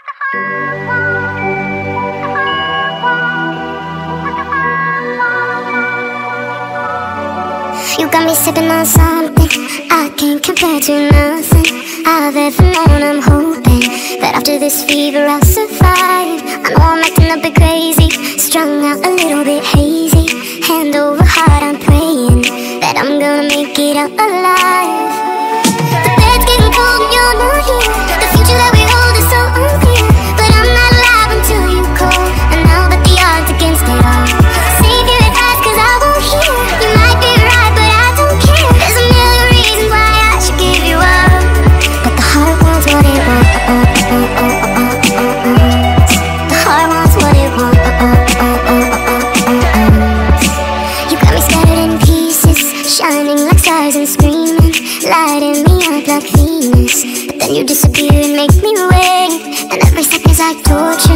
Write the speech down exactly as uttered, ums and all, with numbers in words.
You got me sipping on something I can't compare to nothing I've ever known. I'm hoping that after this fever I'll survive. I know I'm acting a bit crazy, strung out a little bit hazy. Hand over heart I'm praying that I'm gonna make it out alive. The bed's getting cold and you're not here. The future that we hold is so unclear, but I'm not alive until you call. And now that the odds against it all, save your advice cause I won't hear. You might be right but I don't care. There's a million reasons why I should give you up, but the heart wants what it wants. uh, uh, uh, uh, uh, uh, uh, uh. The heart wants what it wants. uh, uh, uh, uh, uh, uh, uh. You got me scattered in pieces, shining like stars and screaming, lighting me up like Venus. But then you disappear and make me wait, and every second's like torture.